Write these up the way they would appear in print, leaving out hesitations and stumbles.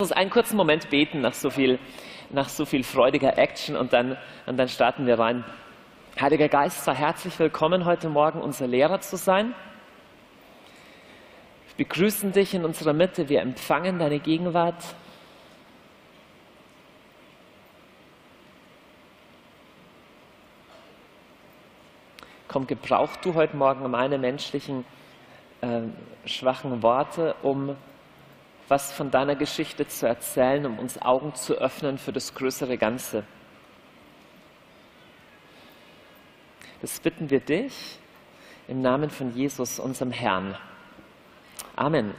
uns einen kurzen Moment beten nach so viel freudiger Action und dann starten wir rein. Heiliger Geist, sei herzlich willkommen, heute Morgen unser Lehrer zu sein. Wir begrüßen dich in unserer Mitte, wir empfangen deine Gegenwart. Komm, gebrauch du heute Morgen meine menschlichen, schwachen Worte, um was von deiner Geschichte zu erzählen, um uns Augen zu öffnen für das größere Ganze. Das bitten wir dich im Namen von Jesus, unserem Herrn. Amen.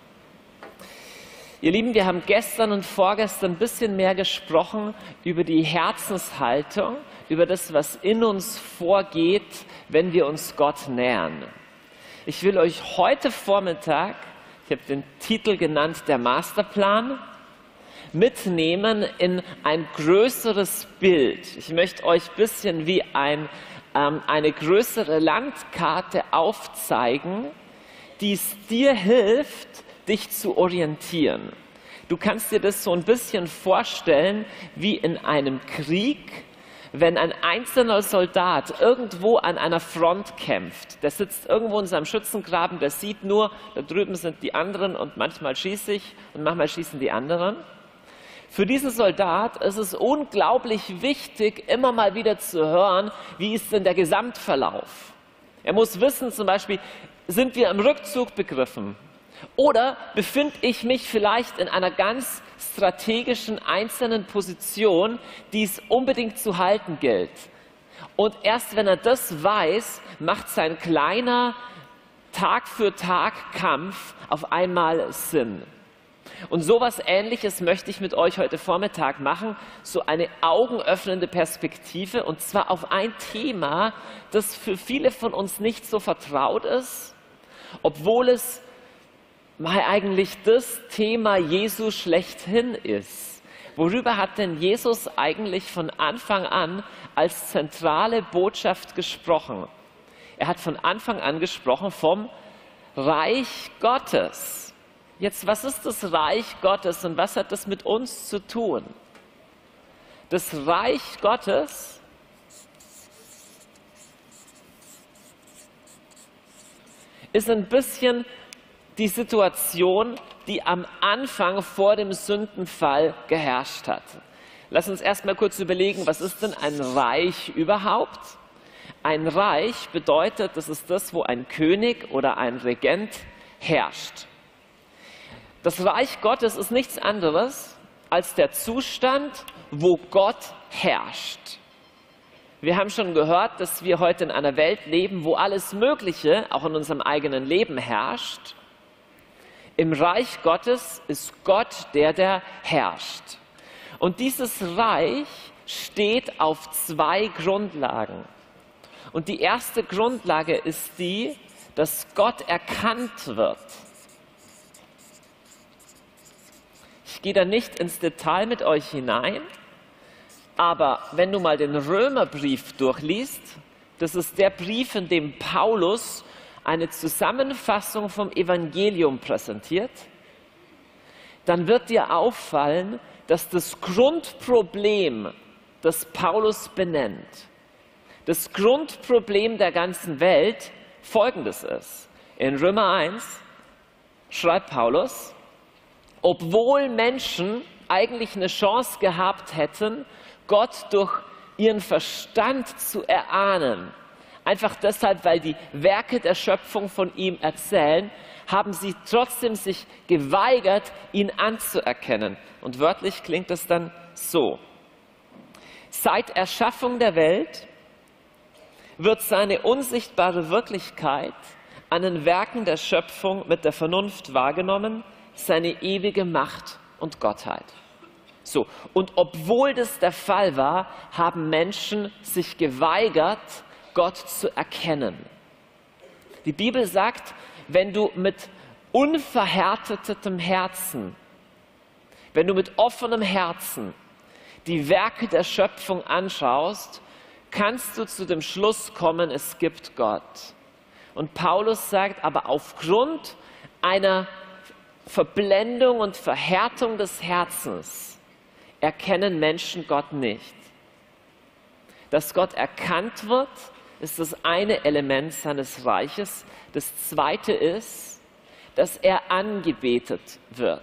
Ihr Lieben, wir haben gestern und vorgestern ein bisschen mehr gesprochen über die Herzenshaltung, über das, was in uns vorgeht, wenn wir uns Gott nähern. Ich will euch heute Vormittag, ich habe den Titel genannt, der Masterplan, mitnehmen in ein größeres Bild. Ich möchte euch ein bisschen wie eine größere Landkarte aufzeigen, die es dir hilft, dich zu orientieren. Du kannst dir das so ein bisschen vorstellen wie in einem Krieg, wenn ein einzelner Soldat irgendwo an einer Front kämpft. Der sitzt irgendwo in seinem Schützengraben, der sieht nur, da drüben sind die anderen und manchmal schieße ich und manchmal schießen die anderen. Für diesen Soldat ist es unglaublich wichtig, immer mal wieder zu hören, wie ist denn der Gesamtverlauf. Er muss wissen, zum Beispiel, sind wir im Rückzug begriffen? Oder befinde ich mich vielleicht in einer ganz strategischen einzelnen Position, die es unbedingt zu halten gilt? Und erst wenn er das weiß, macht sein kleiner Tag-für-Tag-Kampf auf einmal Sinn. Und sowas Ähnliches möchte ich mit euch heute Vormittag machen, so eine augenöffnende Perspektive, und zwar auf ein Thema, das für viele von uns nicht so vertraut ist, obwohl es mal eigentlich das Thema Jesu schlechthin ist. Worüber hat denn Jesus eigentlich von Anfang an als zentrale Botschaft gesprochen? Er hat von Anfang an gesprochen vom Reich Gottes. Jetzt, was ist das Reich Gottes und was hat das mit uns zu tun? Das Reich Gottes ist ein bisschen die Situation, die am Anfang vor dem Sündenfall geherrscht hat. Lass uns erstmal kurz überlegen, was ist denn ein Reich überhaupt? Ein Reich bedeutet, das ist das, wo ein König oder ein Regent herrscht. Das Reich Gottes ist nichts anderes als der Zustand, wo Gott herrscht. Wir haben schon gehört, dass wir heute in einer Welt leben, wo alles Mögliche, auch in unserem eigenen Leben, herrscht. Im Reich Gottes ist Gott der herrscht. Und dieses Reich steht auf zwei Grundlagen. Und die erste Grundlage ist die, dass Gott erkannt wird. Ich gehe da nicht ins Detail mit euch hinein, aber wenn du mal den Römerbrief durchliest, das ist der Brief, in dem Paulus eine Zusammenfassung vom Evangelium präsentiert, dann wird dir auffallen, dass das Grundproblem, das Paulus benennt, das Grundproblem der ganzen Welt folgendes ist. In Römer 1 schreibt Paulus, obwohl Menschen eigentlich eine Chance gehabt hätten, Gott durch ihren Verstand zu erahnen, einfach deshalb, weil die Werke der Schöpfung von ihm erzählen, haben sie trotzdem sich geweigert, ihn anzuerkennen. Und wörtlich klingt es dann so. Seit Erschaffung der Welt wird seine unsichtbare Wirklichkeit an den Werken der Schöpfung mit der Vernunft wahrgenommen, seine ewige Macht und Gottheit. So, und obwohl das der Fall war, haben Menschen sich geweigert, Gott zu erkennen. Die Bibel sagt, wenn du mit unverhärtetem Herzen, wenn du mit offenem Herzen die Werke der Schöpfung anschaust, kannst du zu dem Schluss kommen, es gibt Gott. Und Paulus sagt, aber aufgrund einer Verblendung und Verhärtung des Herzens erkennen Menschen Gott nicht. Dass Gott erkannt wird, ist das eine Element seines Reiches. Das zweite ist, dass er angebetet wird.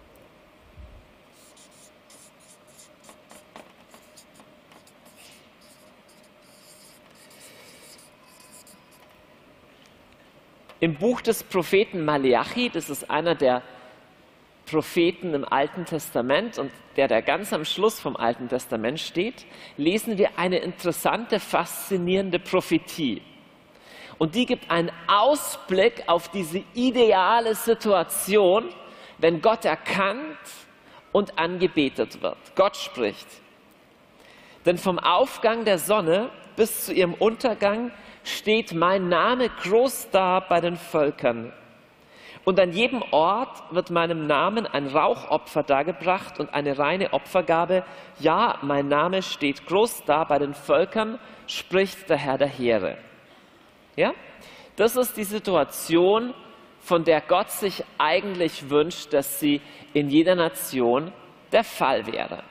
Im Buch des Propheten Maleachi, das ist einer der Propheten im Alten Testament und der ganz am Schluss vom Alten Testament steht, lesen wir eine interessante, faszinierende Prophetie. Und die gibt einen Ausblick auf diese ideale Situation, wenn Gott erkannt und angebetet wird. Gott spricht: Denn vom Aufgang der Sonne bis zu ihrem Untergang steht mein Name groß da bei den Völkern. Und an jedem Ort wird meinem Namen ein Rauchopfer dargebracht und eine reine Opfergabe. Ja, mein Name steht groß da bei den Völkern, spricht der Herr der Heere. Ja? Das ist die Situation, von der Gott sich eigentlich wünscht, dass sie in jeder Nation der Fall wäre.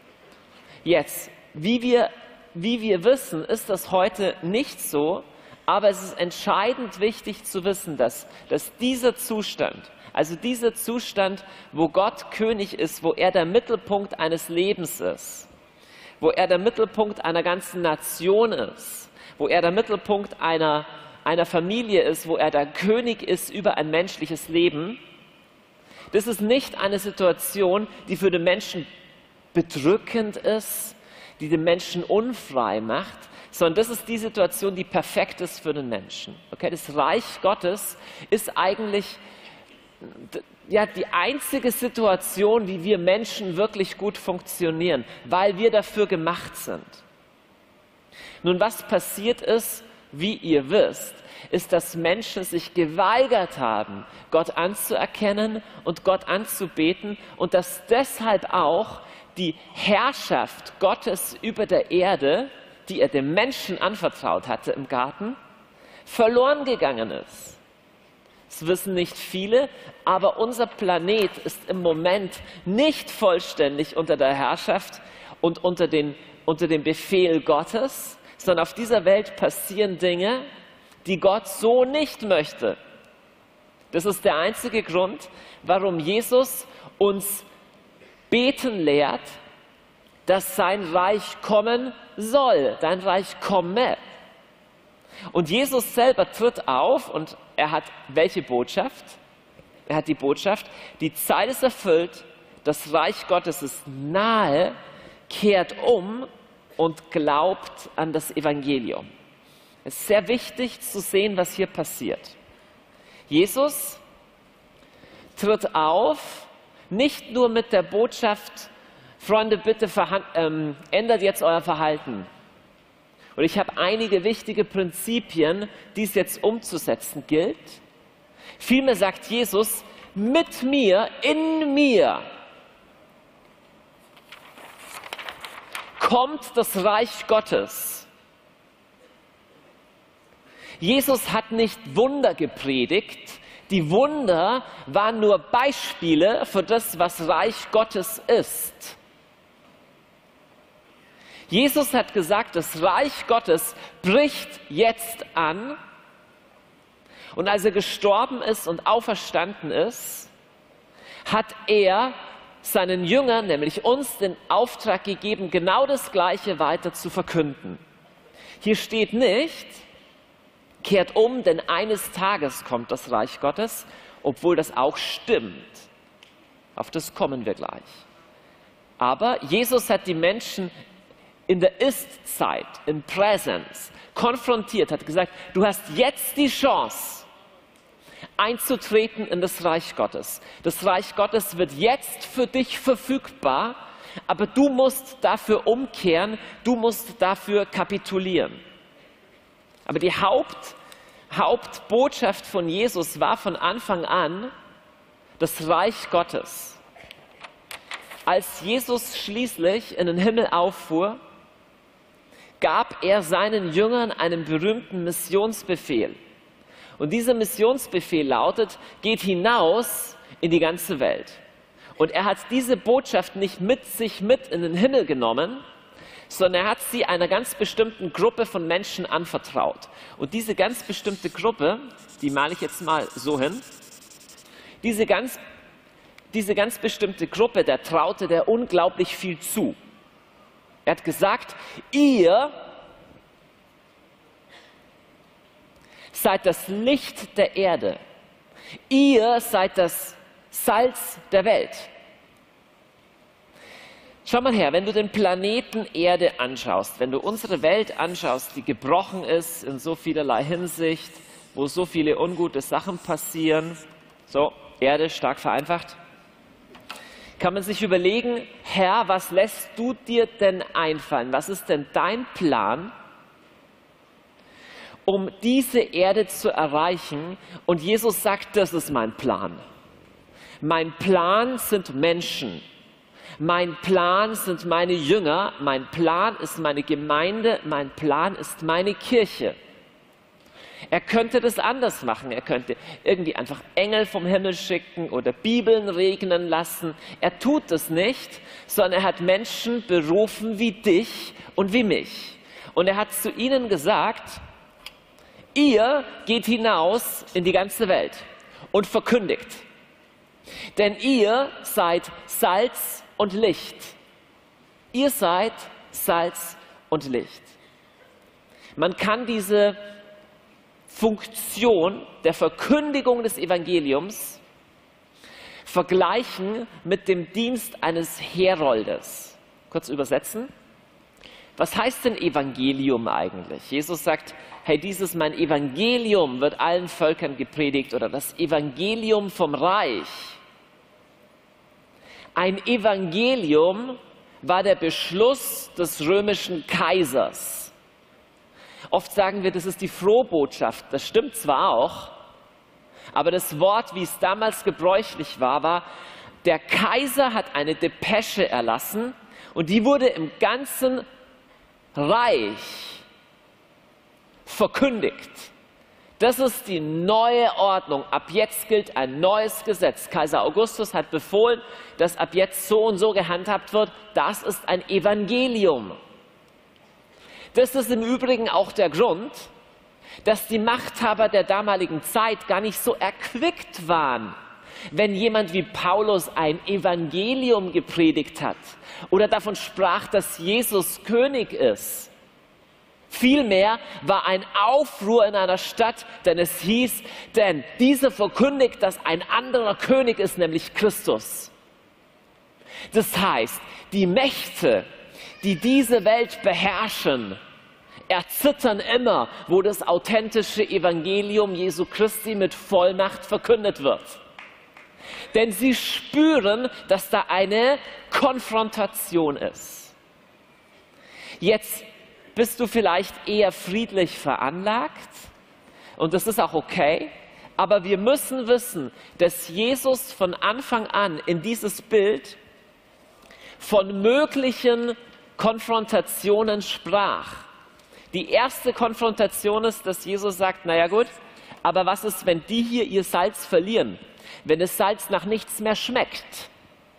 Jetzt, wie wir wissen, ist das heute nicht so, aber es ist entscheidend wichtig zu wissen, dass dieser Zustand, also dieser Zustand, wo Gott König ist, wo er der Mittelpunkt eines Lebens ist, wo er der Mittelpunkt einer ganzen Nation ist, wo er der Mittelpunkt einer Familie ist, wo er der König ist über ein menschliches Leben, das ist nicht eine Situation, die für den Menschen bedrückend ist, die den Menschen unfrei macht, sondern das ist die Situation, die perfekt ist für den Menschen. Okay? Das Reich Gottes ist eigentlich ja, die einzige Situation, wie wir Menschen wirklich gut funktionieren, weil wir dafür gemacht sind. Nun, was passiert ist, wie ihr wisst, ist, dass Menschen sich geweigert haben, Gott anzuerkennen und Gott anzubeten und dass deshalb auch die Herrschaft Gottes über der Erde, die er dem Menschen anvertraut hatte im Garten, verloren gegangen ist. Das wissen nicht viele, aber unser Planet ist im Moment nicht vollständig unter der Herrschaft und unter dem Befehl Gottes, sondern auf dieser Welt passieren Dinge, die Gott so nicht möchte. Das ist der einzige Grund, warum Jesus uns beten lehrt, dass sein Reich kommen soll, dein Reich komme. Und Jesus selber tritt auf und er hat welche Botschaft? Er hat die Botschaft, die Zeit ist erfüllt, das Reich Gottes ist nahe, kehrt um und glaubt an das Evangelium. Es ist sehr wichtig zu sehen, was hier passiert. Jesus tritt auf, nicht nur mit der Botschaft, Freunde, bitte ändert jetzt euer Verhalten. Und ich habe einige wichtige Prinzipien, die es jetzt umzusetzen gilt. Vielmehr sagt Jesus, mit mir, in mir kommt das Reich Gottes. Jesus hat nicht Wunder gepredigt. Die Wunder waren nur Beispiele für das, was Reich Gottes ist. Jesus hat gesagt, das Reich Gottes bricht jetzt an. Und als er gestorben ist und auferstanden ist, hat er seinen Jüngern, nämlich uns, den Auftrag gegeben, genau das Gleiche weiter zu verkünden. Hier steht nicht, kehrt um, denn eines Tages kommt das Reich Gottes, obwohl das auch stimmt. Auf das kommen wir gleich. Aber Jesus hat die Menschen in der Ist-Zeit, in Präsenz, konfrontiert, hat gesagt, du hast jetzt die Chance, einzutreten in das Reich Gottes. Das Reich Gottes wird jetzt für dich verfügbar, aber du musst dafür umkehren, du musst dafür kapitulieren. Aber die Hauptbotschaft von Jesus war von Anfang an das Reich Gottes. Als Jesus schließlich in den Himmel auffuhr, gab er seinen Jüngern einen berühmten Missionsbefehl. Und dieser Missionsbefehl lautet, geht hinaus in die ganze Welt. Und er hat diese Botschaft nicht mit sich mit in den Himmel genommen, sondern er hat sie einer ganz bestimmten Gruppe von Menschen anvertraut. Und diese ganz bestimmte Gruppe, die male ich jetzt mal so hin, diese ganz bestimmte Gruppe, der traute der unglaublich viel zu. Er hat gesagt, ihr seid das Licht der Erde. Ihr seid das Salz der Welt. Schau mal her, wenn du den Planeten Erde anschaust, wenn du unsere Welt anschaust, die gebrochen ist in so vielerlei Hinsicht, wo so viele ungute Sachen passieren, so, Erde stark vereinfacht, kann man sich überlegen, Herr, was lässt du dir denn einfallen? Was ist denn dein Plan, um diese Erde zu erreichen? Und Jesus sagt, das ist mein Plan. Mein Plan sind Menschen. Mein Plan sind meine Jünger. Mein Plan ist meine Gemeinde. Mein Plan ist meine Kirche. Er könnte das anders machen. Er könnte irgendwie einfach Engel vom Himmel schicken oder Bibeln regnen lassen. Er tut das nicht, sondern er hat Menschen berufen wie dich und wie mich. Und er hat zu ihnen gesagt, ihr geht hinaus in die ganze Welt und verkündigt. Denn ihr seid Salz und Licht. Ihr seid Salz und Licht. Man kann diese Funktion der Verkündigung des Evangeliums vergleichen mit dem Dienst eines Heroldes. Kurz übersetzen. Was heißt denn Evangelium eigentlich? Jesus sagt, hey, dieses mein Evangelium wird allen Völkern gepredigt oder das Evangelium vom Reich. Ein Evangelium war der Beschluss des römischen Kaisers. Oft sagen wir, das ist die Frohbotschaft. Das stimmt zwar auch, aber das Wort, wie es damals gebräuchlich war, war, der Kaiser hat eine Depesche erlassen und die wurde im ganzen Reich verkündigt. Das ist die neue Ordnung. Ab jetzt gilt ein neues Gesetz. Kaiser Augustus hat befohlen, dass ab jetzt so und so gehandhabt wird. Das ist ein Evangelium. Das ist im Übrigen auch der Grund, dass die Machthaber der damaligen Zeit gar nicht so erquickt waren, wenn jemand wie Paulus ein Evangelium gepredigt hat oder davon sprach, dass Jesus König ist. Vielmehr war ein Aufruhr in einer Stadt, denn es hieß, denn dieser verkündigt, dass ein anderer König ist, nämlich Christus. Das heißt, die Mächte, die diese Welt beherrschen, erzittern immer, wo das authentische Evangelium Jesu Christi mit Vollmacht verkündet wird. Denn sie spüren, dass da eine Konfrontation ist. Jetzt bist du vielleicht eher friedlich veranlagt und das ist auch okay, aber wir müssen wissen, dass Jesus von Anfang an in dieses Bild von möglichen Konfrontationen sprach. Die erste Konfrontation ist, dass Jesus sagt, naja gut, aber was ist, wenn die hier ihr Salz verlieren? Wenn das Salz nach nichts mehr schmeckt?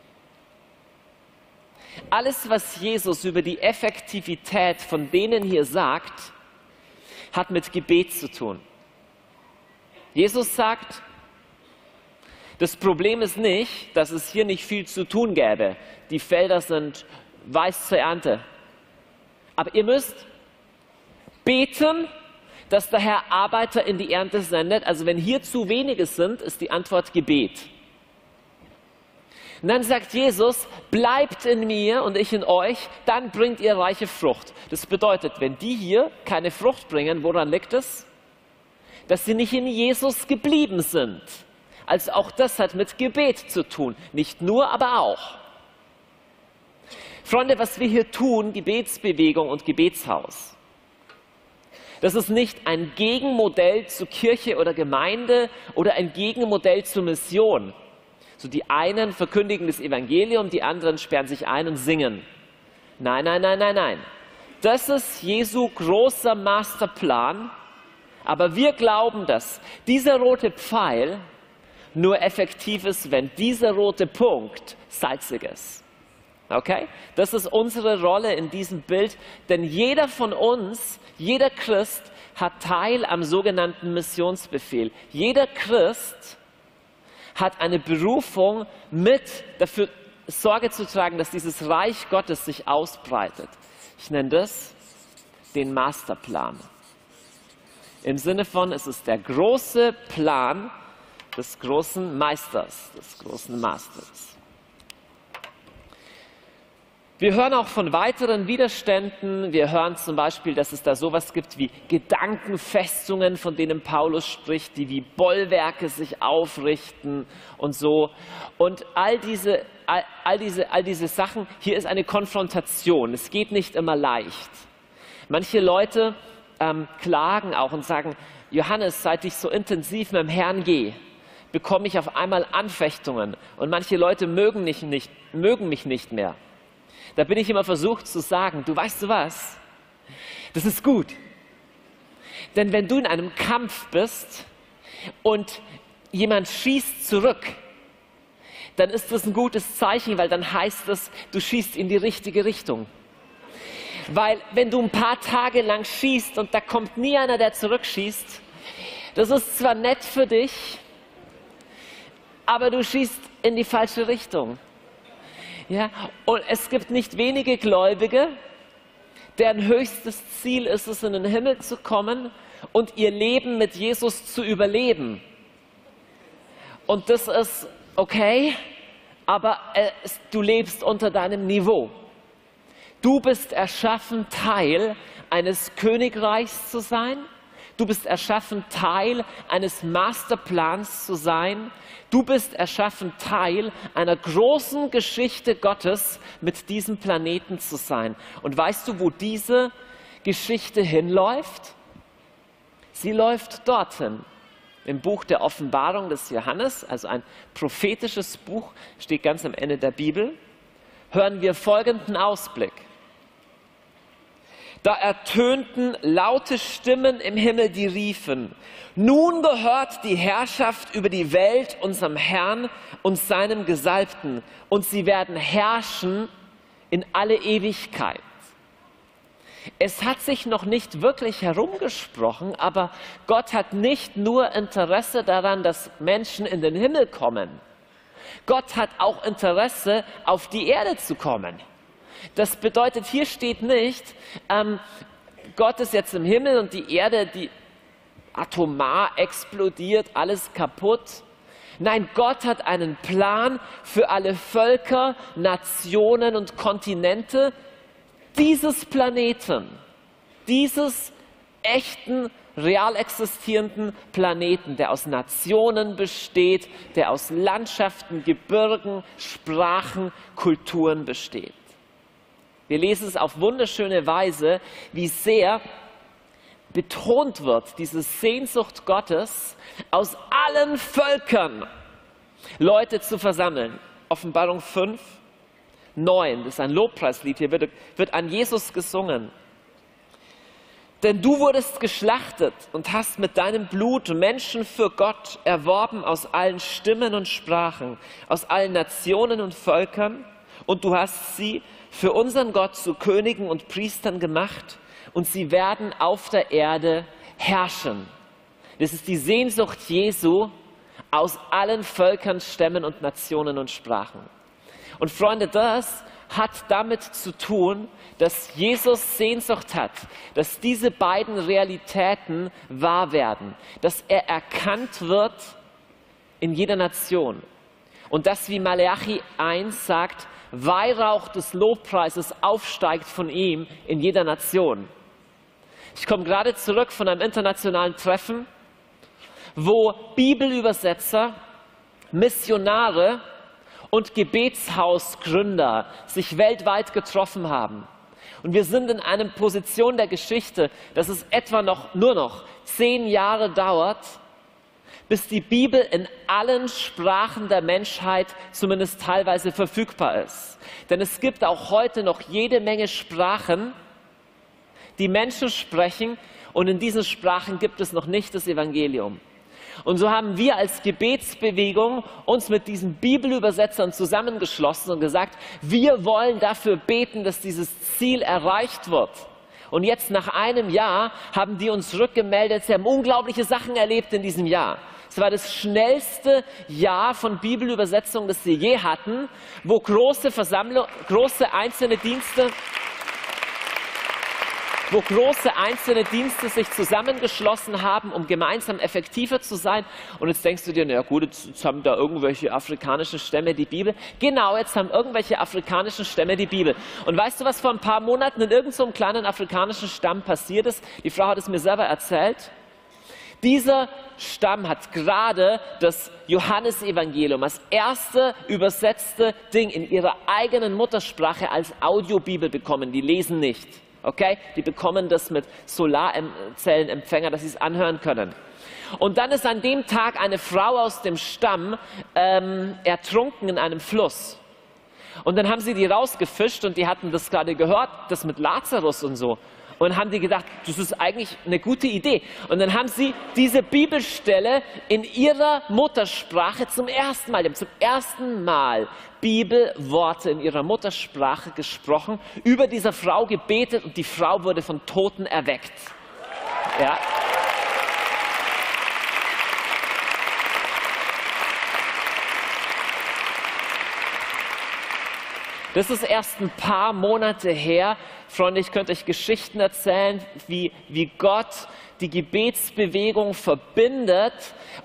Alles, was Jesus über die Effektivität von denen hier sagt, hat mit Gebet zu tun. Jesus sagt, das Problem ist nicht, dass es hier nicht viel zu tun gäbe. Die Felder sind weiß zur Ernte. Aber ihr müsst beten, dass der Herr Arbeiter in die Ernte sendet. Also wenn hier zu wenige sind, ist die Antwort Gebet. Und dann sagt Jesus, bleibt in mir und ich in euch, dann bringt ihr reiche Frucht. Das bedeutet, wenn die hier keine Frucht bringen, woran liegt es? Dass sie nicht in Jesus geblieben sind. Also auch das hat mit Gebet zu tun. Nicht nur, aber auch. Freunde, was wir hier tun, Gebetsbewegung und Gebetshaus, das ist nicht ein Gegenmodell zu Kirche oder Gemeinde oder ein Gegenmodell zur Mission. So die einen verkündigen das Evangelium, die anderen sperren sich ein und singen. Nein, nein, nein, nein, nein. Das ist Jesu großer Masterplan. Aber wir glauben, dass dieser rote Pfeil nur effektiv ist, wenn dieser rote Punkt salzig ist. Okay? Das ist unsere Rolle in diesem Bild, denn jeder von uns, jeder Christ hat Teil am sogenannten Missionsbefehl. Jeder Christ hat eine Berufung, mit dafür Sorge zu tragen, dass dieses Reich Gottes sich ausbreitet. Ich nenne das den Masterplan. Im Sinne von, es ist der große Plan des großen Meisters, des großen Masters. Wir hören auch von weiteren Widerständen. Wir hören zum Beispiel, dass es da sowas gibt wie Gedankenfestungen, von denen Paulus spricht, die wie Bollwerke sich aufrichten und so. Und all diese Sachen, hier ist eine Konfrontation. Es geht nicht immer leicht. Manche Leute klagen auch und sagen, Johannes, seit ich so intensiv mit dem Herrn gehe, bekomme ich auf einmal Anfechtungen. Und manche Leute mögen mich nicht mehr. Da bin ich immer versucht zu sagen, du weißt du was, das ist gut. Denn wenn du in einem Kampf bist und jemand schießt zurück, dann ist das ein gutes Zeichen, weil dann heißt es, du schießt in die richtige Richtung. Weil wenn du ein paar Tage lang schießt und da kommt nie einer, der zurückschießt, das ist zwar nett für dich, aber du schießt in die falsche Richtung. Ja, und es gibt nicht wenige Gläubige, deren höchstes Ziel ist es, in den Himmel zu kommen und ihr Leben mit Jesus zu überleben. Und das ist okay, aber du lebst unter deinem Niveau. Du bist erschaffen, Teil eines Königreichs zu sein. Du bist erschaffen, Teil eines Masterplans zu sein. Du bist erschaffen, Teil einer großen Geschichte Gottes mit diesem Planeten zu sein. Und weißt du, wo diese Geschichte hinläuft? Sie läuft dorthin. Im Buch der Offenbarung des Johannes, also ein prophetisches Buch, steht ganz am Ende der Bibel, hören wir folgenden Ausblick. Da ertönten laute Stimmen im Himmel, die riefen, nun gehört die Herrschaft über die Welt unserem Herrn und seinem Gesalbten, und sie werden herrschen in alle Ewigkeit. Es hat sich noch nicht wirklich herumgesprochen, aber Gott hat nicht nur Interesse daran, dass Menschen in den Himmel kommen. Gott hat auch Interesse, auf die Erde zu kommen. Das bedeutet, hier steht nicht, Gott ist jetzt im Himmel und die Erde, die atomar explodiert, alles kaputt. Nein, Gott hat einen Plan für alle Völker, Nationen und Kontinente dieses Planeten, dieses echten, real existierenden Planeten, der aus Nationen besteht, der aus Landschaften, Gebirgen, Sprachen, Kulturen besteht. Wir lesen es auf wunderschöne Weise, wie sehr betont wird, diese Sehnsucht Gottes, aus allen Völkern Leute zu versammeln. Offenbarung 5, 9, das ist ein Lobpreislied, hier wird an Jesus gesungen. Denn du wurdest geschlachtet und hast mit deinem Blut Menschen für Gott erworben aus allen Stimmen und Sprachen, aus allen Nationen und Völkern, und du hast sie für unseren Gott zu Königen und Priestern gemacht, und sie werden auf der Erde herrschen. Das ist die Sehnsucht Jesu aus allen Völkern, Stämmen und Nationen und Sprachen. Und Freunde, das hat damit zu tun, dass Jesus Sehnsucht hat, dass diese beiden Realitäten wahr werden, dass er erkannt wird in jeder Nation. Und dass, wie Maleachi 1 sagt, Weihrauch des Lobpreises aufsteigt von ihm in jeder Nation. Ich komme gerade zurück von einem internationalen Treffen, wo Bibelübersetzer, Missionare und Gebetshausgründer sich weltweit getroffen haben. Und wir sind in einer Position der Geschichte, dass es etwa nur noch 10 Jahre dauert, bis die Bibel in allen Sprachen der Menschheit zumindest teilweise verfügbar ist. Denn es gibt auch heute noch jede Menge Sprachen, die Menschen sprechen, und in diesen Sprachen gibt es noch nicht das Evangelium. Und so haben wir als Gebetsbewegung uns mit diesen Bibelübersetzern zusammengeschlossen und gesagt, wir wollen dafür beten, dass dieses Ziel erreicht wird. Und jetzt nach einem Jahr haben die uns rückgemeldet, sie haben unglaubliche Sachen erlebt in diesem Jahr. Es war das schnellste Jahr von Bibelübersetzung, das sie je hatten, wo große Versammlungen, große einzelne Dienste sich zusammengeschlossen haben, um gemeinsam effektiver zu sein. Und jetzt denkst du dir, na gut, jetzt haben da irgendwelche afrikanischen Stämme die Bibel. Genau, jetzt haben irgendwelche afrikanischen Stämme die Bibel. Und weißt du, was vor ein paar Monaten in irgendeinem kleinen afrikanischen Stamm passiert ist? Die Frau hat es mir selber erzählt. Dieser Stamm hat gerade das Johannesevangelium als erste übersetzte Ding in ihrer eigenen Muttersprache als Audiobibel bekommen. Die lesen nicht. Okay? Die bekommen das mit Solarzellenempfänger, dass sie es anhören können. Und dann ist an dem Tag eine Frau aus dem Stamm ertrunken in einem Fluss. Und dann haben sie die rausgefischt und die hatten das gerade gehört, das mit Lazarus und so. Und haben die gedacht, das ist eigentlich eine gute Idee. Und dann haben sie diese Bibelstelle in ihrer Muttersprache zum ersten Mal Bibelworte in ihrer Muttersprache gesprochen, über diese Frau gebetet und die Frau wurde von Toten erweckt. Ja. Das ist erst ein paar Monate her. Freunde, ich könnte euch Geschichten erzählen, wie Gott die Gebetsbewegung verbindet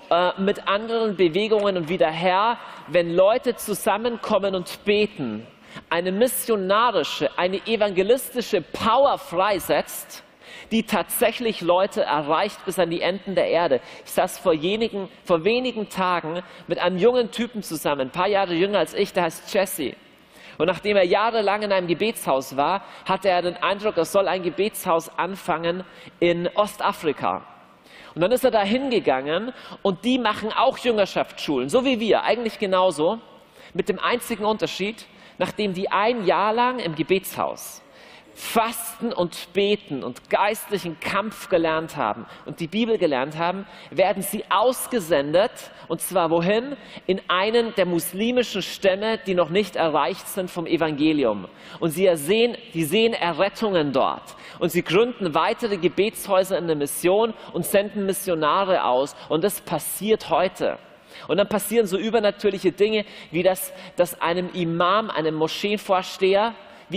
mit anderen Bewegungen und wie der Herr, wenn Leute zusammenkommen und beten, eine missionarische, eine evangelistische Power freisetzt, die tatsächlich Leute erreicht bis an die Enden der Erde. Ich saß vor wenigen Tagen mit einem jungen Typen zusammen, ein paar Jahre jünger als ich, der heißt Jesse. Und nachdem er jahrelang in einem Gebetshaus war, hatte er den Eindruck, er soll ein Gebetshaus anfangen in Ostafrika. Und dann ist er da hingegangen und die machen auch Jüngerschaftsschulen, so wie wir, eigentlich genauso, mit dem einzigen Unterschied, nachdem die ein Jahr lang im Gebetshaus Fasten und Beten und geistlichen Kampf gelernt haben und die Bibel gelernt haben, werden sie ausgesendet, und zwar wohin? In einen der muslimischen Stämme, die noch nicht erreicht sind vom Evangelium. Und die sehen Errettungen dort. Und sie gründen weitere Gebetshäuser in der Mission und senden Missionare aus. Und das passiert heute. Und dann passieren so übernatürliche Dinge, wie dass einem Imam, einem Moscheenvorsteher,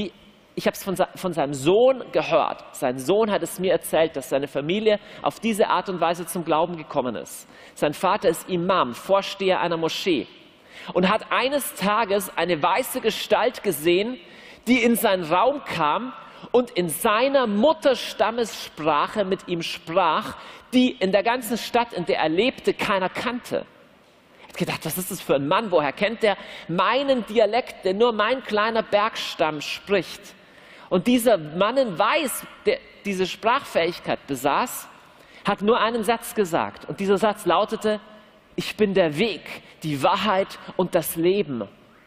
ich habe es von seinem Sohn gehört. Sein Sohn hat es mir erzählt, dass seine Familie auf diese Art und Weise zum Glauben gekommen ist. Sein Vater ist Imam, Vorsteher einer Moschee und hat eines Tages eine weiße Gestalt gesehen, die in seinen Raum kam und in seiner Mutterstammessprache mit ihm sprach, die in der ganzen Stadt, in der er lebte, keiner kannte. Er hat gedacht, was ist das für ein Mann? Woher kennt der meinen Dialekt, den nur mein kleiner Bergstamm spricht? Und dieser Mann in Weiß, der diese Sprachfähigkeit besaß, hat nur einen Satz gesagt. Und dieser Satz lautete, ich bin der Weg, die Wahrheit und das Leben.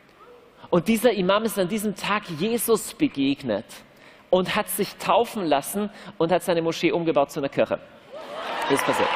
Und dieser Imam ist an diesem Tag Jesus begegnet und hat sich taufen lassen und hat seine Moschee umgebaut zu einer Kirche. Das ist passiert.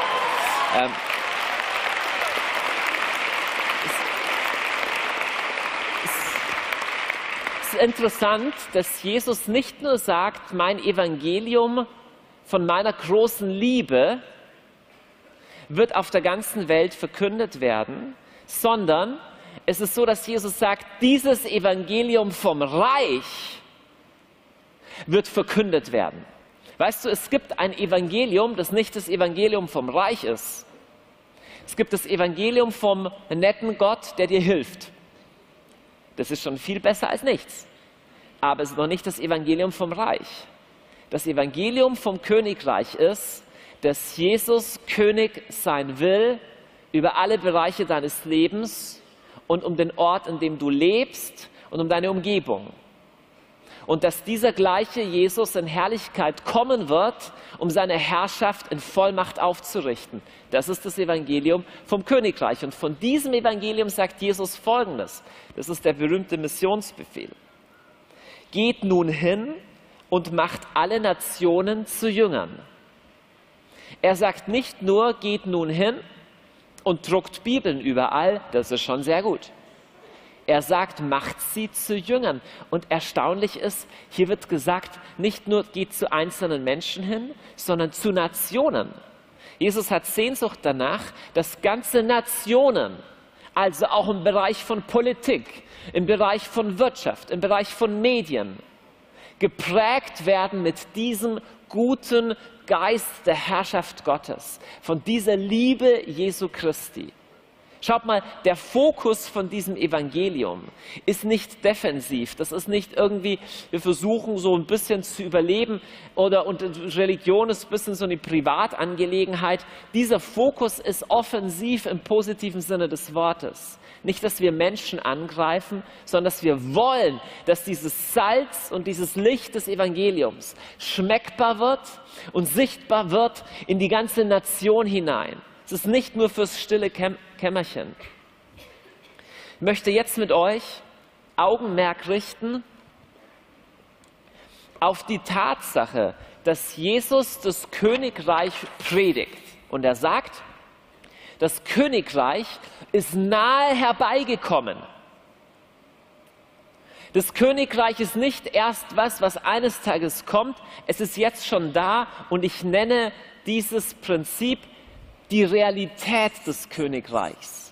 Es ist interessant, dass Jesus nicht nur sagt, mein Evangelium von meiner großen Liebe wird auf der ganzen Welt verkündet werden, sondern es ist so, dass Jesus sagt, dieses Evangelium vom Reich wird verkündet werden. Weißt du, es gibt ein Evangelium, das nicht das Evangelium vom Reich ist. Es gibt das Evangelium vom netten Gott, der dir hilft. Das ist schon viel besser als nichts. Aber es ist noch nicht das Evangelium vom Reich. Das Evangelium vom Königreich ist, dass Jesus König sein will über alle Bereiche deines Lebens und um den Ort, in dem du lebst und um deine Umgebung. Und dass dieser gleiche Jesus in Herrlichkeit kommen wird, um seine Herrschaft in Vollmacht aufzurichten. Das ist das Evangelium vom Königreich. Und von diesem Evangelium sagt Jesus Folgendes. Das ist der berühmte Missionsbefehl. Geht nun hin und macht alle Nationen zu Jüngern. Er sagt nicht nur, geht nun hin und druckt Bibeln überall, das ist schon sehr gut. Er sagt, macht sie zu Jüngern. Und erstaunlich ist, hier wird gesagt, nicht nur geht zu einzelnen Menschen hin, sondern zu Nationen. Jesus hat Sehnsucht danach, dass ganze Nationen, also auch im Bereich von Politik, im Bereich von Wirtschaft, im Bereich von Medien, geprägt werden mit diesem guten Geist der Herrschaft Gottes, von dieser Liebe Jesu Christi. Schaut mal, der Fokus von diesem Evangelium ist nicht defensiv. Das ist nicht irgendwie, wir versuchen so ein bisschen zu überleben und Religion ist ein bisschen so eine Privatangelegenheit. Dieser Fokus ist offensiv im positiven Sinne des Wortes. Nicht, dass wir Menschen angreifen, sondern dass wir wollen, dass dieses Salz und dieses Licht des Evangeliums schmeckbar wird und sichtbar wird in die ganze Nation hinein. Es ist nicht nur fürs stille Kämmerchen. Ich möchte jetzt mit euch Augenmerk richten auf die Tatsache, dass Jesus das Königreich predigt. Und er sagt, das Königreich ist nahe herbeigekommen. Das Königreich ist nicht erst was eines Tages kommt, es ist jetzt schon da und ich nenne dieses Prinzip die Realität des Königreichs.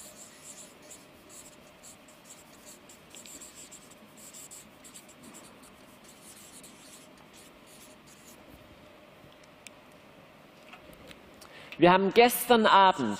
Wir haben gestern Abend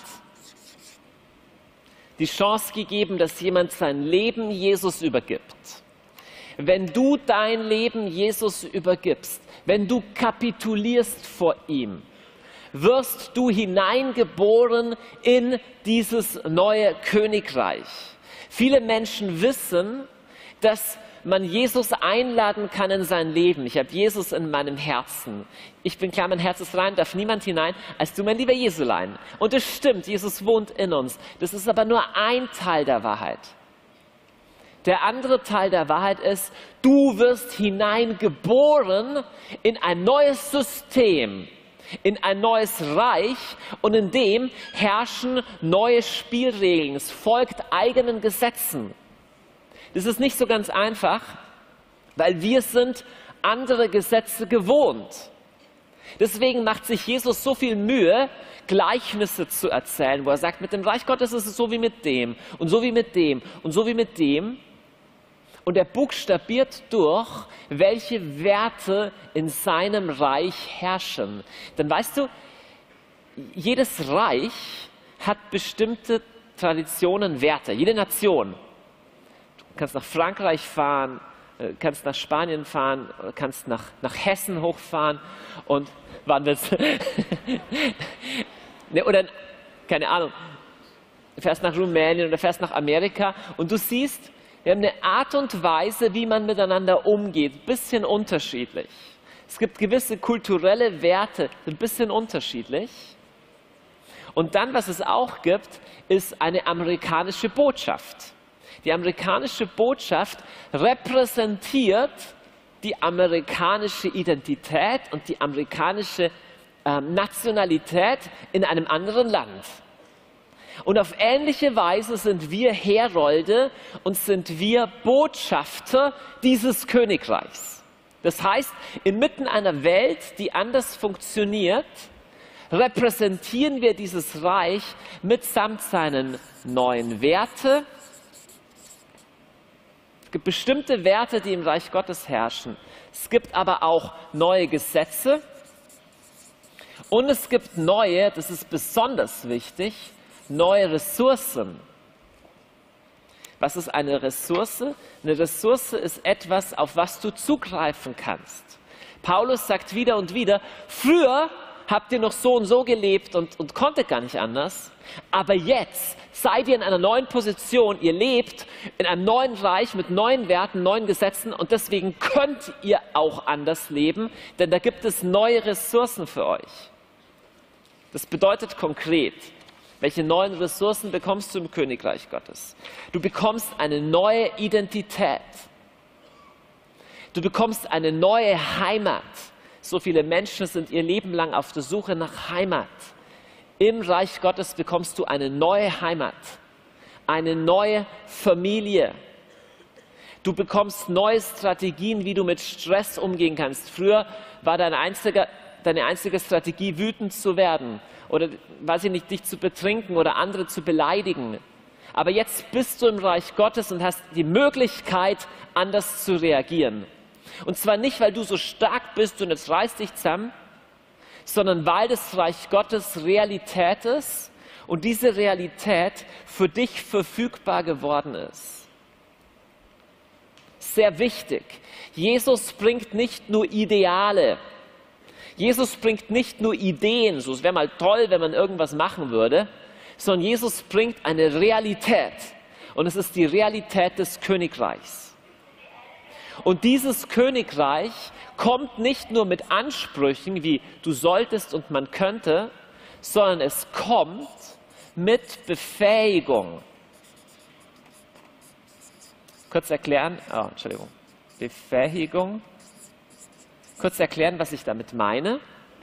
die Chance gegeben, dass jemand sein Leben Jesus übergibt. Wenn du dein Leben Jesus übergibst, wenn du kapitulierst vor ihm, wirst du hineingeboren in dieses neue Königreich. Viele Menschen wissen, dass man Jesus einladen kann in sein Leben. Ich habe Jesus in meinem Herzen. Ich bin klar, mein Herz ist rein, darf niemand hinein, als du, mein lieber Jesulein. Und es stimmt, Jesus wohnt in uns. Das ist aber nur ein Teil der Wahrheit. Der andere Teil der Wahrheit ist, du wirst hineingeboren in ein neues System, in ein neues Reich und in dem herrschen neue Spielregeln. Es folgt eigenen Gesetzen. Das ist nicht so ganz einfach, weil wir sind andere Gesetze gewohnt. Deswegen macht sich Jesus so viel Mühe, Gleichnisse zu erzählen, wo er sagt, mit dem Reich Gottes ist es so wie mit dem und so wie mit dem und so wie mit dem. Und er buchstabiert durch, welche Werte in seinem Reich herrschen. Denn weißt du, jedes Reich hat bestimmte Traditionen, Werte, jede Nation. Du kannst nach Frankreich fahren, kannst nach Spanien fahren, kannst nach Hessen hochfahren und wann willst du? Ne, oder, keine Ahnung, du fährst nach Rumänien oder fährst nach Amerika und du siehst, wir haben eine Art und Weise, wie man miteinander umgeht, ein bisschen unterschiedlich. Es gibt gewisse kulturelle Werte, ein bisschen unterschiedlich. Und dann, was es auch gibt, ist eine amerikanische Botschaft. Die amerikanische Botschaft repräsentiert die amerikanische Identität und die amerikanische Nationalität in einem anderen Land. Und auf ähnliche Weise sind wir Herolde und sind wir Botschafter dieses Königreichs. Das heißt, inmitten einer Welt, die anders funktioniert, repräsentieren wir dieses Reich mitsamt seinen neuen Werten. Es gibt bestimmte Werte, die im Reich Gottes herrschen. Es gibt aber auch neue Gesetze und es gibt neue, das ist besonders wichtig, neue Ressourcen. Was ist eine Ressource? Eine Ressource ist etwas, auf was du zugreifen kannst. Paulus sagt wieder und wieder, früher habt ihr noch so und so gelebt und konntet gar nicht anders, aber jetzt seid ihr in einer neuen Position, ihr lebt in einem neuen Reich mit neuen Werten, neuen Gesetzen und deswegen könnt ihr auch anders leben, denn da gibt es neue Ressourcen für euch. Das bedeutet konkret, welche neuen Ressourcen bekommst du im Königreich Gottes? Du bekommst eine neue Identität. Du bekommst eine neue Heimat. So viele Menschen sind ihr Leben lang auf der Suche nach Heimat. Im Reich Gottes bekommst du eine neue Heimat, eine neue Familie. Du bekommst neue Strategien, wie du mit Stress umgehen kannst. Früher war deine einzige Strategie, wütend zu werden oder, weiß ich nicht, dich zu betrinken oder andere zu beleidigen. Aber jetzt bist du im Reich Gottes und hast die Möglichkeit, anders zu reagieren. Und zwar nicht, weil du so stark bist und jetzt reiß dich zusammen, sondern weil das Reich Gottes Realität ist und diese Realität für dich verfügbar geworden ist. Sehr wichtig. Jesus bringt nicht nur Ideale. Jesus bringt nicht nur Ideen, so es wäre mal toll, wenn man irgendwas machen würde, sondern Jesus bringt eine Realität. Und es ist die Realität des Königreichs. Und dieses Königreich kommt nicht nur mit Ansprüchen wie du solltest und man könnte, sondern es kommt mit Befähigung. Kurz erklären, Befähigung. Kurz erklären, was ich damit meine.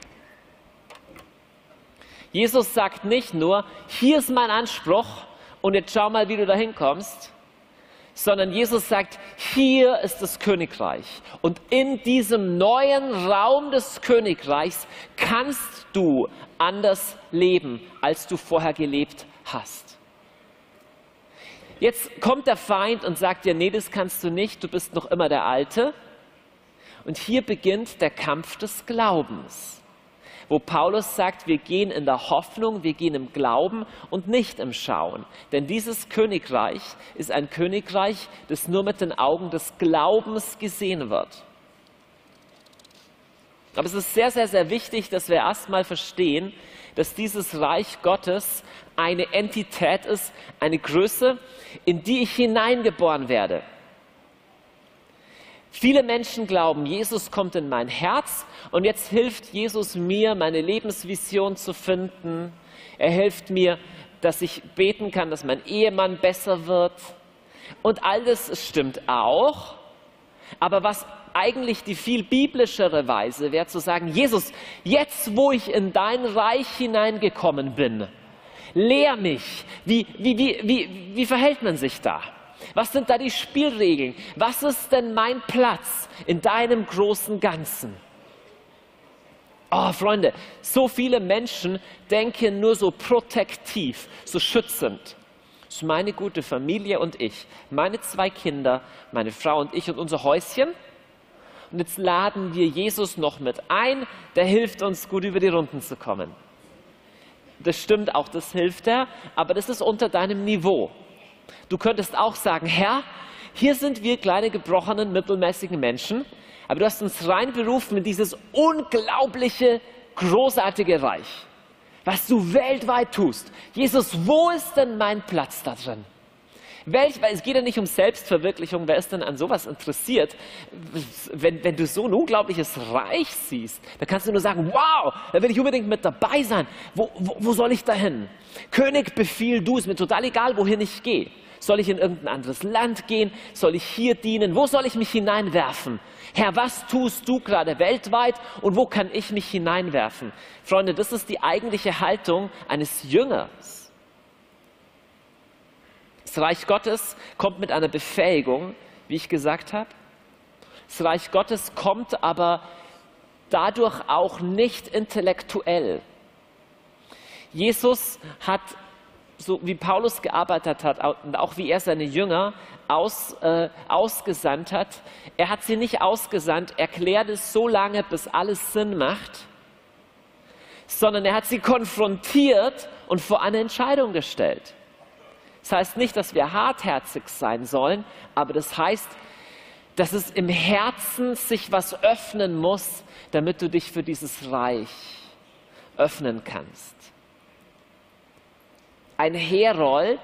Jesus sagt nicht nur, hier ist mein Anspruch und jetzt schau mal, wie du da hinkommst, sondern Jesus sagt, hier ist das Königreich. Und in diesem neuen Raum des Königreichs kannst du anders leben, als du vorher gelebt hast. Jetzt kommt der Feind und sagt dir, nee, das kannst du nicht, du bist noch immer der Alte. Und hier beginnt der Kampf des Glaubens, wo Paulus sagt, wir gehen in der Hoffnung, wir gehen im Glauben und nicht im Schauen. Denn dieses Königreich ist ein Königreich, das nur mit den Augen des Glaubens gesehen wird. Aber es ist sehr, sehr, sehr wichtig, dass wir erstmal verstehen, dass dieses Reich Gottes eine Entität ist, eine Größe, in die ich hineingeboren werde. Viele Menschen glauben, Jesus kommt in mein Herz und jetzt hilft Jesus mir, meine Lebensvision zu finden. Er hilft mir, dass ich beten kann, dass mein Ehemann besser wird. Und all das stimmt auch. Aber was eigentlich die viel biblischere Weise wäre, zu sagen, Jesus, jetzt wo ich in dein Reich hineingekommen bin, lehr mich. Wie verhält man sich da? Was sind da die Spielregeln? Was ist denn mein Platz in deinem großen Ganzen? Oh, Freunde, so viele Menschen denken nur so protektiv, so schützend. Das ist meine gute Familie und ich, meine 2 Kinder, meine Frau und ich und unser Häuschen. Und jetzt laden wir Jesus noch mit ein, der hilft uns, gut über die Runden zu kommen. Das stimmt auch, das hilft er, aber das ist unter deinem Niveau. Du könntest auch sagen, Herr, hier sind wir kleine, gebrochenen, mittelmäßigen Menschen, aber du hast uns reinberufen in dieses unglaubliche, großartige Reich, was du weltweit tust. Jesus, wo ist denn mein Platz da drin? Weil es geht ja nicht um Selbstverwirklichung, wer ist denn an sowas interessiert? Wenn du so ein unglaubliches Reich siehst, dann kannst du nur sagen, wow, da will ich unbedingt mit dabei sein. Wo soll ich da hin? König, befiehl du, ist mir total egal, wohin ich gehe. Soll ich in irgendein anderes Land gehen? Soll ich hier dienen? Wo soll ich mich hineinwerfen? Herr, was tust du gerade weltweit und wo kann ich mich hineinwerfen? Freunde, das ist die eigentliche Haltung eines Jüngers. Das Reich Gottes kommt mit einer Befähigung, wie ich gesagt habe. Das Reich Gottes kommt aber dadurch auch nicht intellektuell. Jesus hat, so wie Paulus gearbeitet hat und auch wie er seine Jünger ausgesandt hat, er hat sie nicht ausgesandt, erklärt es so lange, bis alles Sinn macht, sondern er hat sie konfrontiert und vor eine Entscheidung gestellt. Das heißt nicht, dass wir hartherzig sein sollen, aber das heißt, dass es im Herzen sich was öffnen muss, damit du dich für dieses Reich öffnen kannst. Ein Herold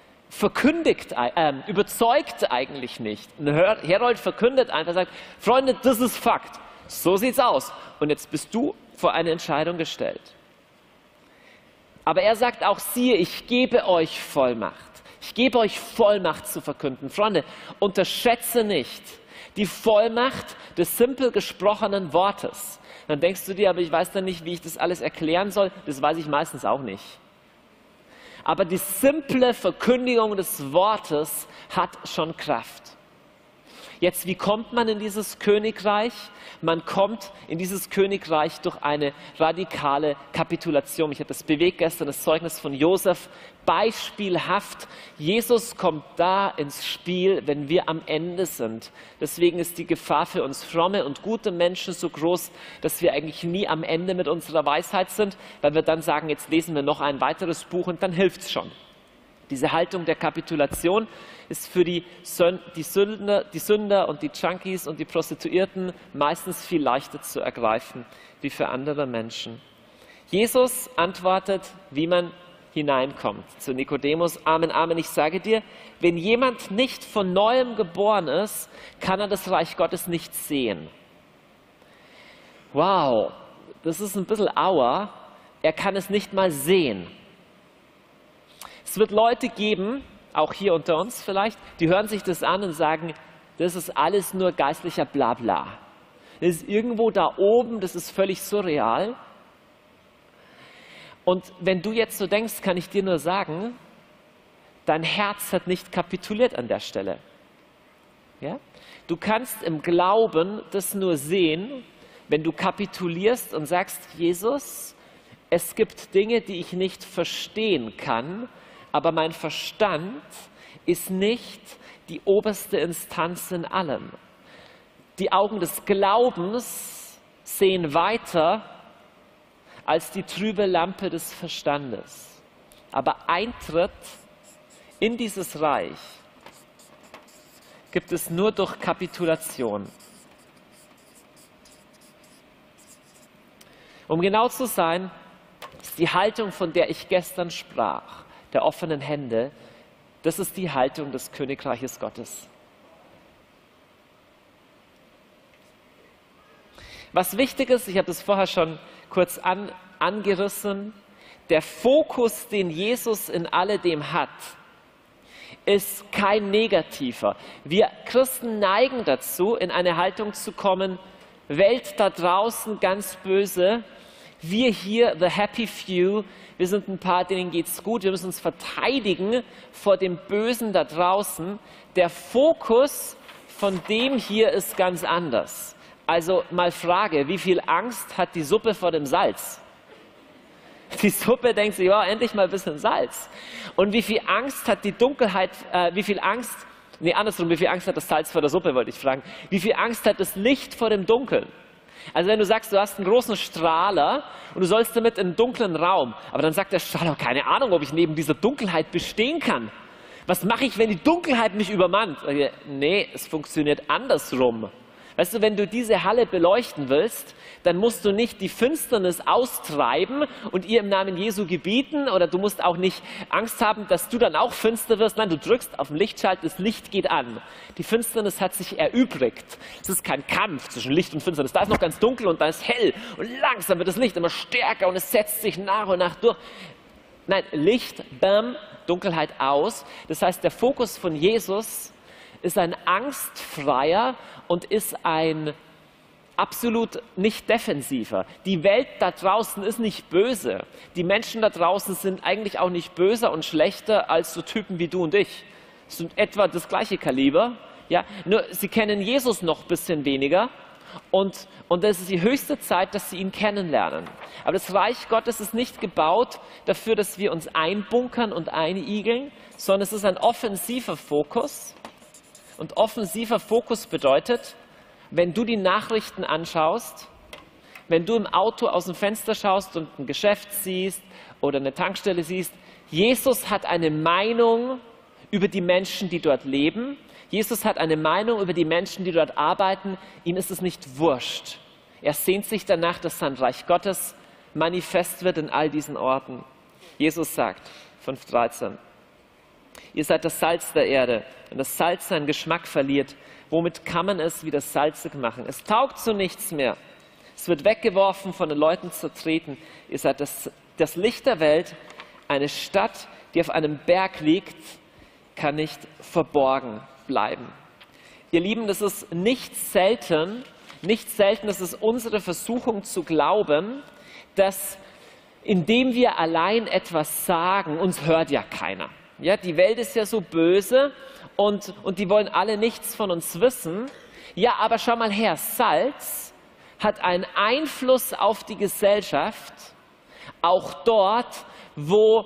überzeugt eigentlich nicht. Ein Herold verkündet einfach, sagt, Freunde, das ist Fakt. So sieht's aus. Und jetzt bist du vor eine Entscheidung gestellt. Aber er sagt auch, siehe, ich gebe euch Vollmacht. Ich gebe euch Vollmacht zu verkünden. Freunde, unterschätze nicht Die Vollmacht des simpel gesprochenen Wortes. Dann denkst du dir, aber ich weiß dann nicht, wie ich das alles erklären soll. Das weiß ich meistens auch nicht. Aber die simple Verkündigung des Wortes hat schon Kraft. Jetzt, wie kommt man in dieses Königreich? Man kommt in dieses Königreich durch eine radikale Kapitulation. Ich habe das bewegt gestern, das Zeugnis von Josef, beispielhaft. Jesus kommt da ins Spiel, wenn wir am Ende sind. Deswegen ist die Gefahr für uns fromme und gute Menschen so groß, dass wir eigentlich nie am Ende mit unserer Weisheit sind, weil wir dann sagen, jetzt lesen wir noch ein weiteres Buch und dann hilft es schon. Diese Haltung der Kapitulation ist für die Sünder und die Junkies und die Prostituierten meistens viel leichter zu ergreifen wie für andere Menschen. Jesus antwortet, wie man hineinkommt. Zu Nikodemus, Amen, Amen, ich sage dir, wenn jemand nicht von Neuem geboren ist, kann er das Reich Gottes nicht sehen. Wow, das ist ein bisschen Aua. Er kann es nicht mal sehen. Es wird Leute geben, auch hier unter uns vielleicht, die hören sich das an und sagen, das ist alles nur geistlicher Blabla. Das ist irgendwo da oben, das ist völlig surreal. Und wenn du jetzt so denkst, kann ich dir nur sagen, dein Herz hat nicht kapituliert an der Stelle. Ja? Du kannst im Glauben das nur sehen, wenn du kapitulierst und sagst, Jesus, es gibt Dinge, die ich nicht verstehen kann, aber mein Verstand ist nicht die oberste Instanz in allem. Die Augen des Glaubens sehen weiter als die trübe Lampe des Verstandes. Aber Eintritt in dieses Reich gibt es nur durch Kapitulation. Um genau zu sein, ist die Haltung, von der ich gestern sprach, der offenen Hände, das ist die Haltung des Königreiches Gottes. Was wichtig ist, ich habe das vorher schon kurz angerissen, der Fokus, den Jesus in alledem hat, ist kein negativer. Wir Christen neigen dazu, in eine Haltung zu kommen, Welt da draußen ganz böse, wir hier, the happy few, wir sind ein paar, denen geht's gut, wir müssen uns verteidigen vor dem Bösen da draußen. Der Fokus von dem hier ist ganz anders. Also mal Frage, wie viel Angst hat die Suppe vor dem Salz? Die Suppe denkt sich, ja, endlich mal ein bisschen Salz. Und wie viel Angst hat die Dunkelheit, wie viel Angst hat das Salz vor der Suppe, wollte ich fragen. Wie viel Angst hat das Licht vor dem Dunkeln? Also wenn du sagst, du hast einen großen Strahler und du sollst damit in einen dunklen Raum, aber dann sagt der Strahler, keine Ahnung, ob ich neben dieser Dunkelheit bestehen kann. Was mache ich, wenn die Dunkelheit mich übermannt? Nee, es funktioniert andersrum. Weißt du, wenn du diese Halle beleuchten willst, dann musst du nicht die Finsternis austreiben und ihr im Namen Jesu gebieten, oder du musst auch nicht Angst haben, dass du dann auch finster wirst. Nein, du drückst auf den Lichtschalter, das Licht geht an. Die Finsternis hat sich erübrigt. Es ist kein Kampf zwischen Licht und Finsternis. Da ist noch ganz dunkel und da ist hell. Und langsam wird das Licht immer stärker und es setzt sich nach und nach durch. Nein, Licht, bam, Dunkelheit aus. Das heißt, der Fokus von Jesus ist ein angstfreier und ist ein absolut nicht defensiver. Die Welt da draußen ist nicht böse. Die Menschen da draußen sind eigentlich auch nicht böser und schlechter als so Typen wie du und ich. Es sind etwa das gleiche Kaliber. Ja? Nur sie kennen Jesus noch ein bisschen weniger. Und es ist die höchste Zeit, dass sie ihn kennenlernen. Aber das Reich Gottes ist nicht gebaut dafür, dass wir uns einbunkern und einigeln, sondern es ist ein offensiver Fokus. Und offensiver Fokus bedeutet, wenn du die Nachrichten anschaust, wenn du im Auto aus dem Fenster schaust und ein Geschäft siehst oder eine Tankstelle siehst, Jesus hat eine Meinung über die Menschen, die dort leben. Jesus hat eine Meinung über die Menschen, die dort arbeiten. Ihm ist es nicht wurscht. Er sehnt sich danach, dass sein Reich Gottes manifest wird in all diesen Orten. Jesus sagt, 5,13, ihr seid das Salz der Erde. Wenn das Salz seinen Geschmack verliert, womit kann man es wieder salzig machen? Es taugt zu nichts mehr. Es wird weggeworfen, von den Leuten zertreten. Ihr seid das Licht der Welt. Eine Stadt, die auf einem Berg liegt, kann nicht verborgen bleiben. ihr Lieben, das ist nicht selten, das ist unsere Versuchung zu glauben, dass indem wir allein etwas sagen, uns hört ja keiner. Ja, die Welt ist ja so böse und die wollen alle nichts von uns wissen. Ja, aber schau mal her, Salz hat einen Einfluss auf die Gesellschaft, auch dort, wo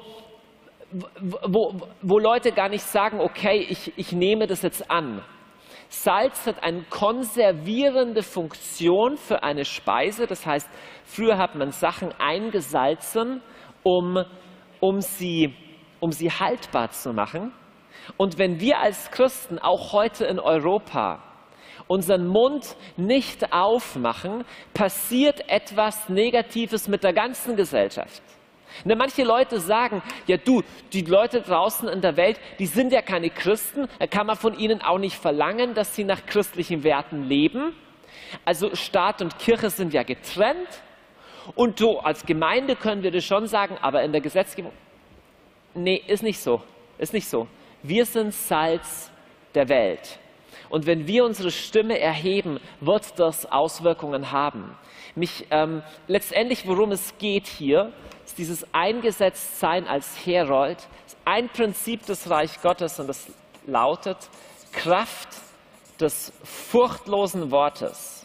Leute gar nicht sagen, okay, ich nehme das jetzt an. Salz hat eine konservierende Funktion für eine Speise. Das heißt, früher hat man Sachen eingesalzen, um sie haltbar zu machen. Und wenn wir als Christen auch heute in Europa unseren Mund nicht aufmachen, passiert etwas Negatives mit der ganzen Gesellschaft. Manche Leute sagen, ja du, die Leute draußen in der Welt, die sind ja keine Christen, da kann man von ihnen auch nicht verlangen, dass sie nach christlichen Werten leben. Also Staat und Kirche sind ja getrennt und so als Gemeinde können wir das schon sagen, aber in der Gesetzgebung, nee, ist nicht so, ist nicht so. Wir sind Salz der Welt. Und wenn wir unsere Stimme erheben, wird das Auswirkungen haben. Letztendlich, worum es geht hier, ist dieses Eingesetztsein als Herold, ist ein Prinzip des Reich Gottes und das lautet Kraft des furchtlosen Wortes.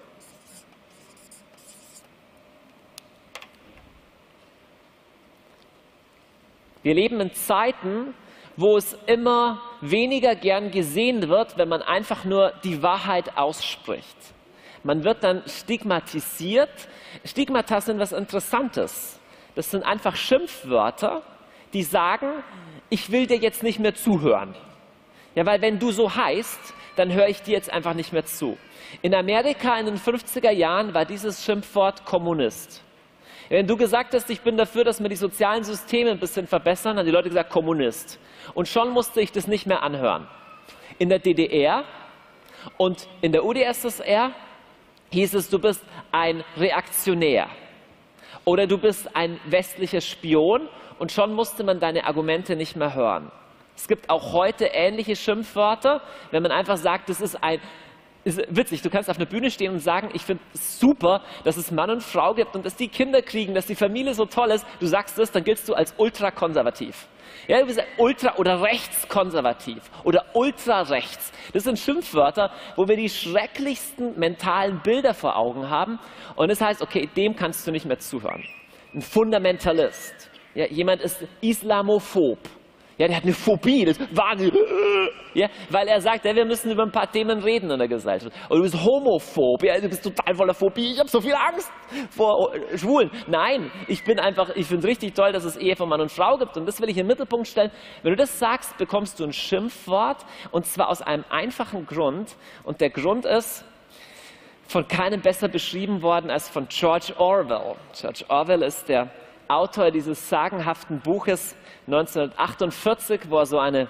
Wir leben in Zeiten, wo es immer weniger gern gesehen wird, wenn man einfach nur die Wahrheit ausspricht. Man wird dann stigmatisiert. Stigmata sind was Interessantes. Das sind einfach Schimpfwörter, die sagen, ich will dir jetzt nicht mehr zuhören. Ja, weil wenn du so heißt, dann höre ich dir jetzt einfach nicht mehr zu. In Amerika in den 50er Jahren war dieses Schimpfwort Kommunist. Wenn du gesagt hast, ich bin dafür, dass wir die sozialen Systeme ein bisschen verbessern, haben die Leute gesagt, Kommunist. Und schon musste ich das nicht mehr anhören. In der DDR und in der UdSSR hieß es, du bist ein Reaktionär oder du bist ein westlicher Spion und schon musste man deine Argumente nicht mehr hören. Es gibt auch heute ähnliche Schimpfwörter, wenn man einfach sagt, das ist witzig, du kannst auf einer Bühne stehen und sagen, ich finde es super, dass es Mann und Frau gibt und dass die Kinder kriegen, dass die Familie so toll ist. Du sagst das, dann giltst du als ultrakonservativ. Ja, du bist ultra- oder rechtskonservativ oder ultrarechts. Das sind Schimpfwörter, wo wir die schrecklichsten mentalen Bilder vor Augen haben. Und das heißt, okay, dem kannst du nicht mehr zuhören. Ein Fundamentalist. Ja, jemand ist islamophob. Ja, der hat eine Phobie, das ist Wahnsinn. Ja, weil er sagt, ja, wir müssen über ein paar Themen reden in der Gesellschaft. Oder du bist homophob, ja, du bist total voller Phobie, ich habe so viel Angst vor Schwulen. Nein, ich finde es richtig toll, dass es Ehe von Mann und Frau gibt und das will ich in den Mittelpunkt stellen. Wenn du das sagst, bekommst du ein Schimpfwort und zwar aus einem einfachen Grund und der Grund ist von keinem besser beschrieben worden als von George Orwell. George Orwell ist der Autor dieses sagenhaften Buches 1948, wo er so eine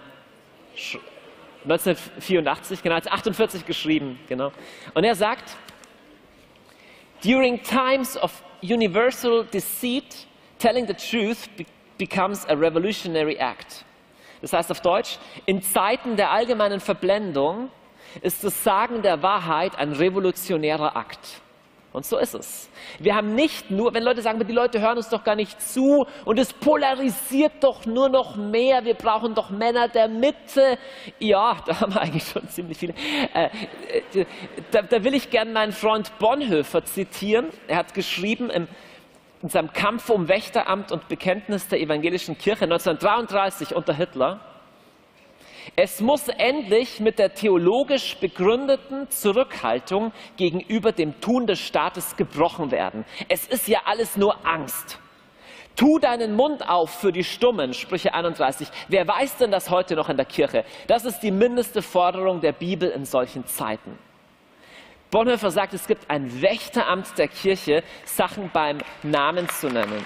1984, genau, 1948 geschrieben, genau. Und er sagt, during times of universal deceit, telling the truth becomes a revolutionary act. Das heißt auf Deutsch, in Zeiten der allgemeinen Verblendung ist das Sagen der Wahrheit ein revolutionärer Akt. Und so ist es. Wir haben nicht nur, wenn Leute sagen, die Leute hören uns doch gar nicht zu und es polarisiert doch nur noch mehr, wir brauchen doch Männer der Mitte. Ja, da haben wir eigentlich schon ziemlich viele. Da will ich gerne meinen Freund Bonhoeffer zitieren. Er hat geschrieben in seinem Kampf um Wächteramt und Bekenntnis der evangelischen Kirche 1933 unter Hitler: Es muss endlich mit der theologisch begründeten Zurückhaltung gegenüber dem Tun des Staates gebrochen werden. Es ist ja alles nur Angst. Tu deinen Mund auf für die Stummen, Sprüche 31. Wer weiß denn das heute noch in der Kirche? Das ist die mindeste Forderung der Bibel in solchen Zeiten. Bonhoeffer sagt, es gibt ein Wächteramt der Kirche, Sachen beim Namen zu nennen.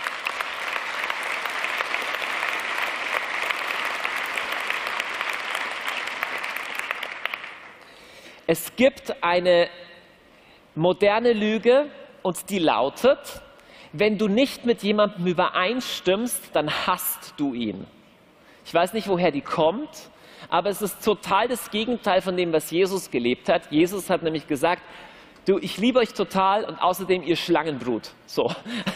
Es gibt eine moderne Lüge und die lautet, wenn du nicht mit jemandem übereinstimmst, dann hasst du ihn. Ich weiß nicht, woher die kommt, aber es ist total das Gegenteil von dem, was Jesus gelebt hat. Jesus hat nämlich gesagt, du, ich liebe euch total und außerdem ihr Schlangenbrut. So.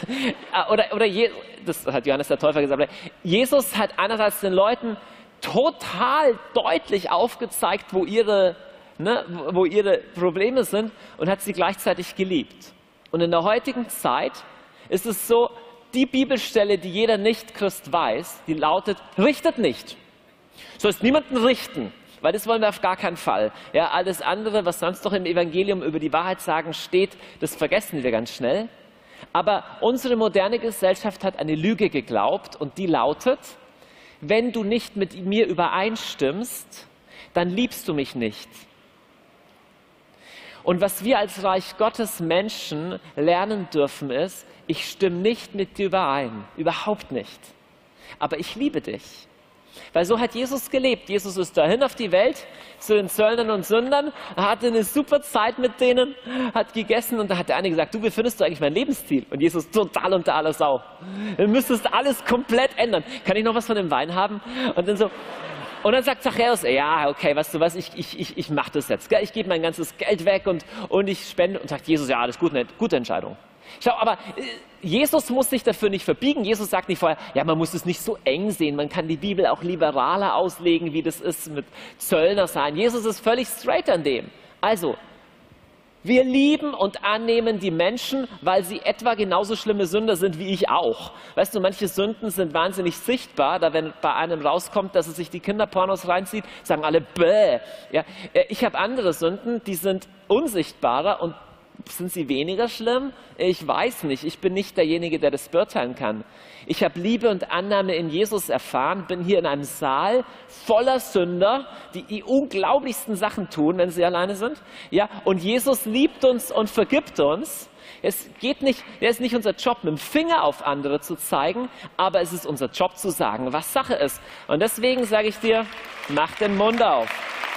Das hat Johannes der Täufer gesagt. Jesus hat einerseits den Leuten total deutlich aufgezeigt, wo ihre Probleme sind und hat sie gleichzeitig geliebt. Und in der heutigen Zeit ist es so, die Bibelstelle, die jeder Nicht-Christ weiß, die lautet, richtet nicht. Sollst niemanden richten, weil das wollen wir auf gar keinen Fall. Ja, alles andere, was sonst noch im Evangelium über die Wahrheit sagen steht, das vergessen wir ganz schnell. Aber unsere moderne Gesellschaft hat eine Lüge geglaubt und die lautet, wenn du nicht mit mir übereinstimmst, dann liebst du mich nicht. Und was wir als Reich Gottes Menschen lernen dürfen ist, ich stimme nicht mit dir überein, überhaupt nicht. Aber ich liebe dich. Weil so hat Jesus gelebt. Jesus ist dahin auf die Welt zu den Zöllnern und Sündern, hatte eine super Zeit mit denen, hat gegessen und da hat der eine gesagt, du, wie findest du eigentlich mein Lebensstil? Und Jesus total unter aller Sau. Du müsstest alles komplett ändern. Kann ich noch was von dem Wein haben? Und dann so... Und dann sagt Zachäus, ja, okay, weißt du was, ich mache das jetzt. Gell? Ich gebe mein ganzes Geld weg und ich spende. Und sagt Jesus, ja, das ist gute Entscheidung. Schau, aber Jesus muss sich dafür nicht verbiegen. Jesus sagt nicht vorher, ja, man muss es nicht so eng sehen. Man kann die Bibel auch liberaler auslegen, wie das ist mit Zöllner sein. Jesus ist völlig straight an dem. Also, wir lieben und annehmen die Menschen, weil sie etwa genauso schlimme Sünder sind wie ich auch. Weißt du, manche Sünden sind wahnsinnig sichtbar, da wenn bei einem rauskommt, dass er sich die Kinderpornos reinzieht, sagen alle, bäh. Ja, ich habe andere Sünden, die sind unsichtbarer und sind sie weniger schlimm? Ich weiß nicht. Ich bin nicht derjenige, der das beurteilen kann. Ich habe Liebe und Annahme in Jesus erfahren, bin hier in einem Saal voller Sünder, die die unglaublichsten Sachen tun, wenn sie alleine sind. Ja, und Jesus liebt uns und vergibt uns. Es ist nicht unser Job, mit dem Finger auf andere zu zeigen, aber es ist unser Job zu sagen, was Sache ist. Und deswegen sage ich dir, mach den Mund auf.